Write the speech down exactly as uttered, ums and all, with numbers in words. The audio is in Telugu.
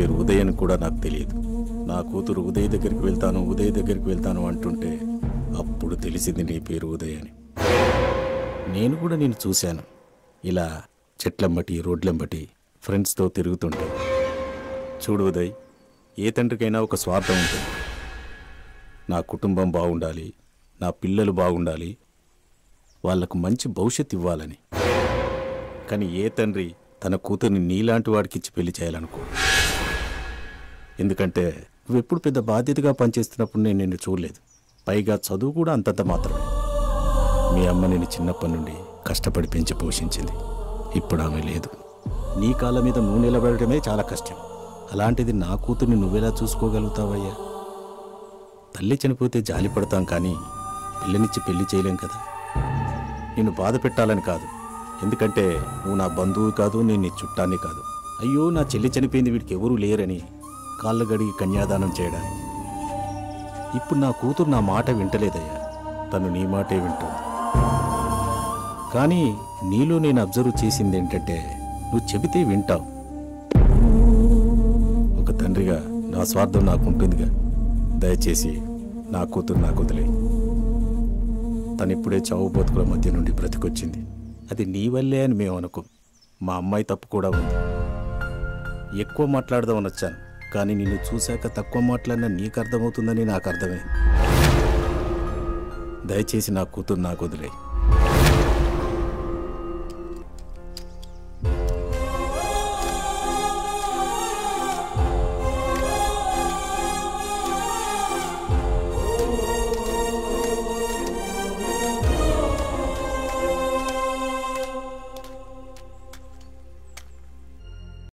పేరు ఉదయ్ అని కూడా నాకు తెలియదు. నా కూతురు ఉదయ్ దగ్గరికి వెళ్తాను ఉదయ్ దగ్గరికి వెళ్తాను అంటుంటే అప్పుడు తెలిసింది నీ పేరు ఉదయ్ అని. నేను కూడా నేను చూశాను, ఇలా చెట్లంబటి రోడ్లంబటి ఫ్రెండ్స్తో తిరుగుతుంటే. చూడు ఉదయ్, ఏ తండ్రికైనా ఒక స్వార్థం ఉంటుంది. నా కుటుంబం బాగుండాలి, నా పిల్లలు బాగుండాలి, వాళ్లకు మంచి భవిష్యత్తు ఇవ్వాలని. కానీ ఏ తండ్రి తన కూతుర్ని నీలాంటి వాడికిచ్చి పెళ్లి చేయాలనుకో. ఎందుకంటే నువ్వెప్పుడు పెద్ద బాధ్యతగా పనిచేస్తున్నప్పుడు నేను నిన్ను చూడలేదు. పైగా చదువు కూడా అంతంత మాత్రమే. మీ అమ్మ నేను చిన్నప్పటి నుండి కష్టపడి పెంచి పోషించింది. ఇప్పుడు ఆమె లేదు. నీ కాళ్ళ మీద నువ్వు నిలబడటమే చాలా కష్టం. అలాంటిది నా కూతుర్ని నువ్వెలా చూసుకోగలుగుతావయ్యా? తల్లి చనిపోతే జాలి పడతాం, కానీ పిల్లనిచ్చి పెళ్లి చేయలేం కదా. నిన్ను బాధ పెట్టాలని కాదు, ఎందుకంటే నువ్వు నా బంధువు కాదు, నేను నీ చుట్టాన్ని కాదు. అయ్యో నా చెల్లి చనిపోయింది, వీడికి ఎవరూ లేరని కాళ్ళు గడిగి కన్యాదానం చేయడానికి. ఇప్పుడు నా కూతురు నా మాట వింటలేదయ్యా, తను నీ మాటే వింటుంది. కానీ నీలో నేను అబ్జర్వ్ చేసింది ఏంటంటే, నువ్వు చెబితే వింటావు. ఒక తండ్రిగా నా స్వార్థం నాకుంటుందిగా. దయచేసి నా కూతురు నాకు వదిలే. తను ఇప్పుడే చావు బతుకుల మధ్య నుండి బ్రతికొచ్చింది. అది నీ వల్లే అని మేము అనుకో. మా అమ్మాయి తప్పు కూడా ఉంది. ఎక్కువ మాట్లాడదామని వచ్చాను, కానీ నిన్ను చూశాక తక్కువ మాట్లాడినా నీకు అర్థమవుతుందని నాకు అర్థమైంది. దయచేసి నా కూతురు నాకు వదిలే.